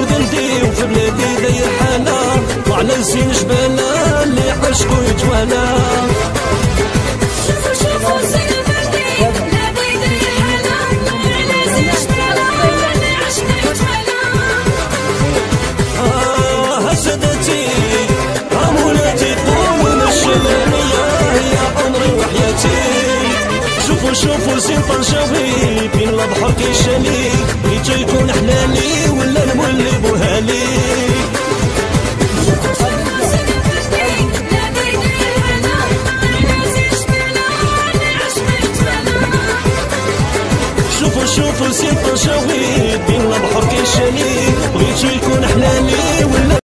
بلدي وفي بلادي داير حالة وعلى لسين جبالة اللي عشقو يتوالى. شوفوا شوفوا زين بلدي بلادي داير حالة وعلى لسين جبالة اللي عشقو يتوالى. سادتي مولاتي قولوا الشمالية هي عمري وحياتي. شوفوا شوفوا زين طنجاوي بين البحر كيشالي بغيتو يكون حلالي ولا نولي بوهالي. شوفوا شوفوا زين طنجاوي بين البحر كيشالي بغيتو يكون حلالي